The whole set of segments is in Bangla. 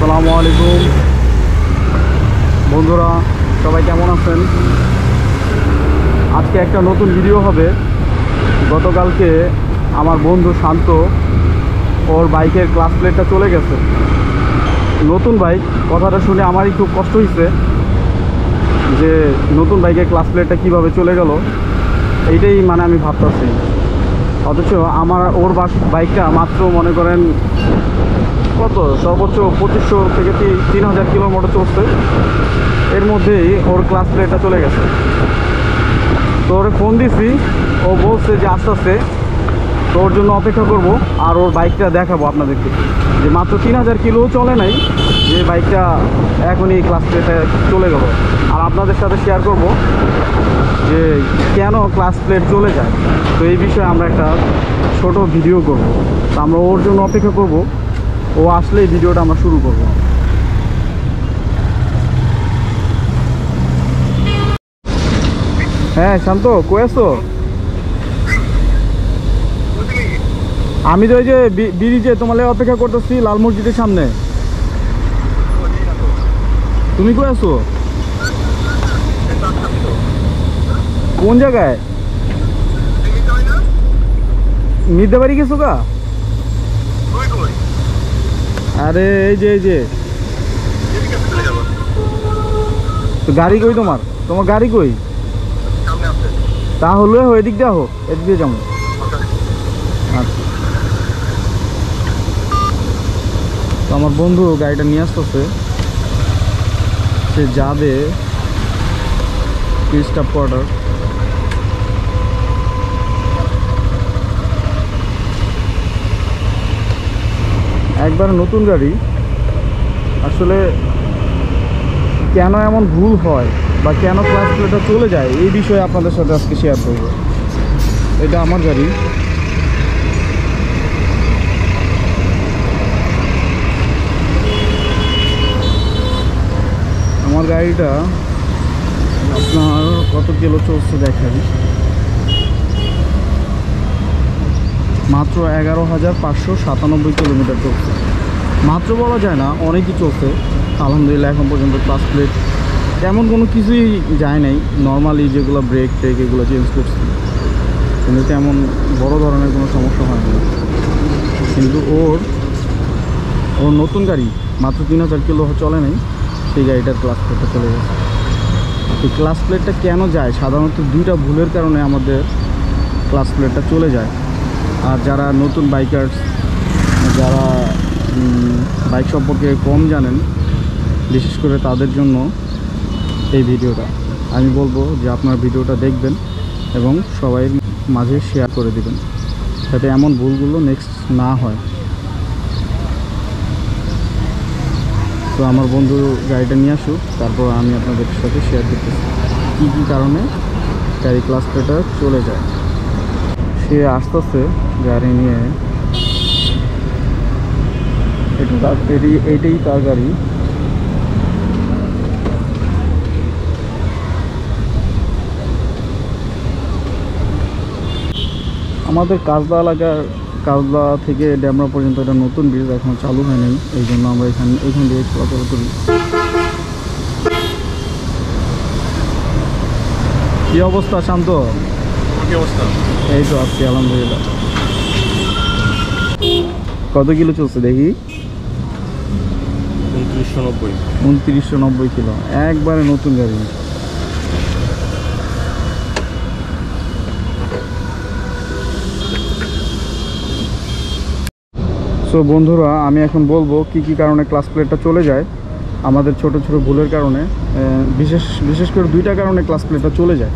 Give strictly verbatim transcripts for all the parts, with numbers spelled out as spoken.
আসসালামু আলাইকুম বন্ধুরা, সবাই কেমন আছেন? আজকে একটা নতুন ভিডিও হবে। গতকালকে আমার বন্ধু শান্ত ওর বাইকের ক্লাস প্লেটটা চলে গেছে। নতুন বাইক, কথাটা শুনে আমারই খুব কষ্ট হয়েছে যে নতুন বাইকের ক্লাস প্লেটটা কীভাবে চলে গেল, এইটাই মানে আমি ভাবতেছি। অথচ আমার ওর বাইকটা মাত্র মনে করেন কত সর্বোচ্চ পঁচিশশো থেকে তিন হাজার কিলোর মতো চলছে, এর মধ্যেই ওর ক্লাস প্লেটটা চলে গেছে। তো ওরে ফোন দিছি, ও বলছে যে আস্তে আস্তে তো ওর জন্য অপেক্ষা করব আর ওর বাইকটা দেখাবো আপনাদেরকে, যে মাত্র তিন হাজার কিলোও চলে নাই, যে বাইকটা এখনই ক্লাস প্লেটে চলে গেল। আর আপনাদের সাথে শেয়ার করব যে কেন ক্লাস প্লেট চলে যায়। তো এই বিষয়ে আমরা একটা ছোট ভিডিও করব। তো আমরা ওর জন্য অপেক্ষা করব, ও আসলে এই ভিডিওটা আমরা শুরু করব। হ্যাঁ শান্ত, কই আছো? আমি তো ওই যে ব্রিজে তোমার অপেক্ষা করতেছি, লাল মসজিদের সামনে। তুমি কই আছো? কোন জায়গায়? নিতে পারি গেছো গা? আরে এই যে এই যে তো গাড়ি কই তোমার? তোমার গাড়ি কই? তাহলে এদিক দিয়ে হোক, এদিক দিয়ে যাবো। আচ্ছা, তো আমার বন্ধু গাড়িটা নিয়ে আসতেছে, সে যাবে স্টপ কোয়ার্টার। একবার নতুন গাড়ি, আসলে কেন এমন ভুল হয় বা কেন ক্লাস প্লেটটা চলে যায়, এই বিষয়ে আপনাদের সাথে আজকে শেয়ার করব। এটা আমার গাড়ি, আমার গাড়িটা আপনার কত কিলো চলছে দেখেন, মাত্র এগারো হাজার পাঁচশো সাতানব্বই কিলোমিটার চলছে। মাত্র বলা যায় না, অনেকই চলছে আলহামদুলিল্লাহ। এখন পর্যন্ত ক্লাস প্লেট তেমন কোনো কিছুই যায় নাই, নর্মালি যেগুলো ব্রেক ট্রেক এগুলো চেঞ্জ করছি, কিন্তু তেমন বড় ধরনের কোনো সমস্যা হয় না। কিন্তু ওর ওর নতুন গাড়ি মাত্র তিন হাজার কিলো চলে নাই, সেই গাড়িটার ক্লাস প্লেটটা চলে গেছে। এই ক্লাস প্লেটটা কেন যায়? সাধারণত দুইটা ভুলের কারণে আমাদের ক্লাস প্লেটটা চলে যায়। আর যারা নতুন বাইকার্স, যারা বাইক সম্পর্কে কম জানেন, বিশেষ করে তাদের জন্য এই ভিডিওটা। আমি বলবো যে আপনার ভিডিওটা দেখবেন এবং সবাই মাঝে শেয়ার করে দিবেন, যাতে এমন ভুলগুলো নেক্সট না হয়। তো আমার বন্ধু গাড়িটা নিয়ে আসুক, তারপর আমি আপনাদের সাথে শেয়ার করতেছি কী কী কারণে গাড়ি ক্লাস প্লেটটা চলে যায়। সে আসতেছে গাড়ি নিয়ে, এটা এইটাই তার গাড়ি। আমাদের কাজলা এলাকার, কাজলা থেকে ড্যামরা পর্যন্ত এটা নতুন ব্রিজ, এখন চালু হয় নাই, এই জন্য আমরা এখানে এখান দিয়ে চলাচল করি। কি অবস্থা শান্ত? কি অবস্থা? এই তো আজকে আলহামদুলিল্লাহ। কত কিলো চলছে দেখি? উনত্রিশশো নব্বই উনত্রিশশো নব্বই কিলো, একবারে নতুন গাড়ি। সো বন্ধুরা, আমি এখন বলবো কি কি কারণে ক্লাস প্লেটটা চলে যায় আমাদের ছোট ছোট ভুলের কারণে। বিশেষ বিশেষ করে দুইটা কারণে ক্লাস প্লেটটা চলে যায়।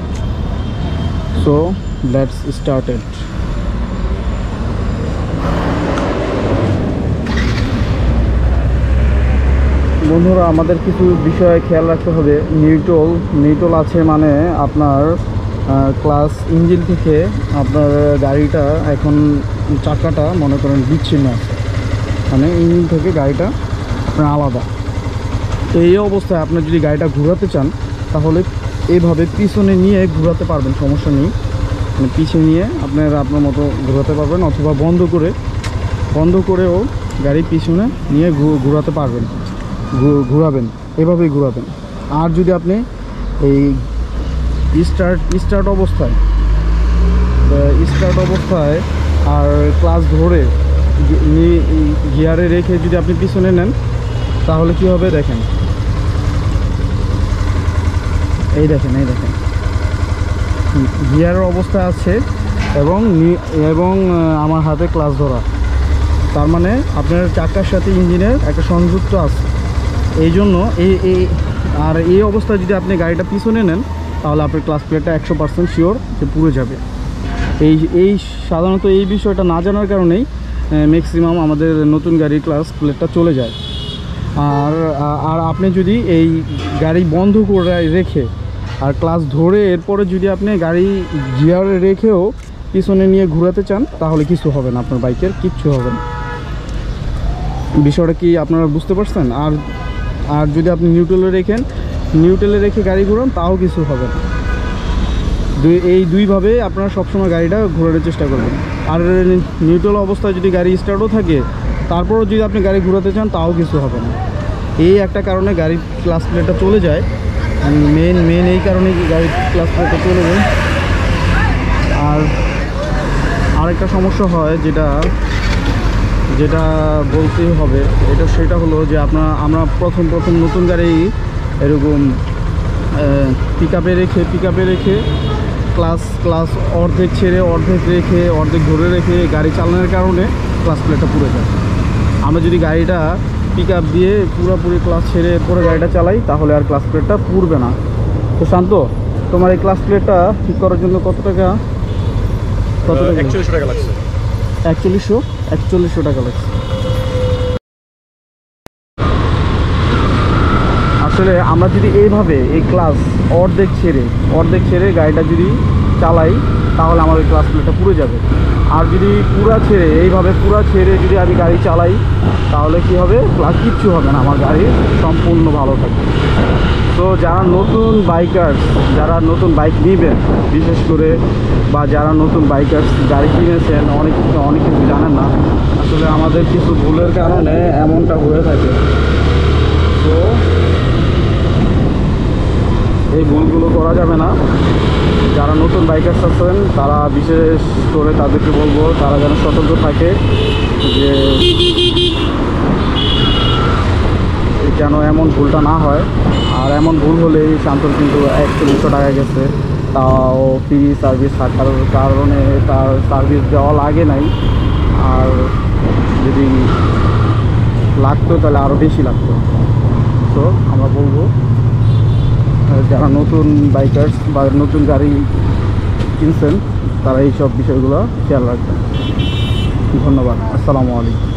So let's started. বন্ধুরা, আমাদের কিছু বিষয়ে খেয়াল রাখতে হবে। নিউট্রাল নিউট্রাল আছে মানে আপনার ক্লাস ইঞ্জিন থেকে আপনার গাড়িটা এখন চাকাটা মনে করেন বিচ্ছিন্ন আছে, মানে ইঞ্জিন থেকে গাড়িটা আপনার আলাদা। তো এই অবস্থায় আপনি যদি গাড়িটা ঘোরাতে চান, তাহলে এইভাবে পিছনে নিয়ে ঘোরাতে পারবেন, সমস্যা নেই। মানে পিছিয়ে নিয়ে আপনারা আপনার মতো ঘোরাতে পারবেন, অথবা বন্ধ করে বন্ধ করেও গাড়ি পিছনে নিয়ে ঘোরাতে পারবেন, ঘোরাবেন, এভাবেই ঘোরাবেন। আর যদি আপনি এই স্টার্ট স্টার্ট অবস্থায় স্টার্ট অবস্থায় আর ক্লাচ ধরে গিয়ারে রেখে যদি আপনি পিছনে নেন তাহলে কি হবে দেখেন, এই দেখেন এই দেখেন গিয়ারের অবস্থা আছে এবং এবং আমার হাতে ক্লাচ ধরা, তার মানে আপনার চাকার সাথে ইঞ্জিনের একটা সংযুক্ত আছে। এই জন্য এই এই আর এই অবস্থায় যদি আপনি গাড়িটা পিছনে নেন তাহলে আপনার ক্লাচ প্লেটটা একশো পার্সেন্ট শিওর যে পুড়ে যাবে। এই এই সাধারণত এই বিষয়টা না জানার কারণেই ম্যাক্সিমাম আমাদের নতুন গাড়ির ক্লাচ প্লেটটা চলে যায়। আর আর আপনি যদি এই গাড়ি বন্ধ করে রেখে আর ক্লাচ ধরে এরপরে যদি আপনি গাড়ি গিয়ারে রেখেও পিছনে নিয়ে ঘোরাতে চান তাহলে কিছু হবে না, আপনার বাইকের কিচ্ছু হবে না। বিষয়টা কি আপনারা বুঝতে পারছেন? আর আর যদি আপনি নিউট্রালে রেখেন নিউট্রালে রেখে গাড়ি ঘোরান তাও কিছু হবে না। দুই এই দুইভাবে আপনারা সবসময় গাড়িটা ঘোরানোর চেষ্টা করবেন। আর নিউট্রাল অবস্থায় যদি গাড়ি স্টার্টও থাকে তারপরও যদি আপনি গাড়ি ঘোরাতে চান তাও কিছু হবে না। এই একটা কারণে গাড়ির ক্লাচ প্লেটটা চলে যায়, মেন মেন এই কারণে গাড়ির ক্লাচ প্লেটটা চলে যায়। আর আরেকটা সমস্যা হয় যেটা যেটা বলতেই হবে, এটা সেটা হলো যে আপনার আমরা প্রথম প্রথম নতুন গাড়ি এরকম পিক আপে রেখে পিক আপে রেখে ক্লাস ক্লাস অর্ধেক ছেড়ে অর্ধেক রেখে অর্ধেক ধরে রেখে গাড়ি চালানোর কারণে ক্লাচ প্লেটটা পুড়ে যায়। আমরা যদি গাড়িটা পিক আপ দিয়ে পুরোপুরি ক্লাস ছেড়ে এরপরে গাড়িটা চালাই তাহলে আর ক্লাচ প্লেটটা পুড়বে না। তো শান্ত, তোমার এই ক্লাচ প্লেটটা ঠিক করার জন্য কত টাকা কত টাকা একচল্লিশশো টাকা লাগছে। একচল্লিশশো একচল্লিশশো টাকা লাগছে। আসলে আমরা যদি এইভাবে এই ক্লাস অর্ধেক ছেড়ে অর্ধেক ছেড়ে গাড়িটা যদি চালাই তাহলে আমার ওই ক্লাস প্লেটটা পুড়ে যাবে। আর যদি পুরা ছেড়ে এইভাবে পুরা ছেড়ে যদি আমি গাড়ি চালাই তাহলে কি হবে, ক্লাস কিচ্ছু হবে না, আমার গাড়ি সম্পূর্ণ ভালো থাকবে। তো যারা নতুন বাইকার্স যারা নতুন বাইক নেবেন বিশেষ করে, বা যারা নতুন বাইকার্স গাড়ি কিনেছেন অনেক কিছু অনেক কিছু জানেন না, আসলে আমাদের কিছু ভুলের কারণে এমনটা হয়ে থাকে। তো এই ভুলগুলো করা যাবে না। যারা নতুন বাইকার্স আছেন তারা বিশেষ করে তাদেরকে বলবো তারা যেন সতর্ক থাকে যে যেন এমন ভুলটা না হয়। আর এমন ভুল হলেই শান্তর কিন্তু একচল্লিশশো টাকা গেছে, তাও ফ্রি সার্ভিস থাকার কারণে তার সার্ভিস দেওয়া লাগে নাই। আর যদি লাগতো তাহলে আরও বেশি লাগতো। তো আমরা বলবো যারা নতুন বাইকার্স বা নতুন গাড়ি কিনছেন তারা এইসব বিষয়গুলো খেয়াল রাখবেন। ধন্যবাদ। আসসালামু আলাইকুম।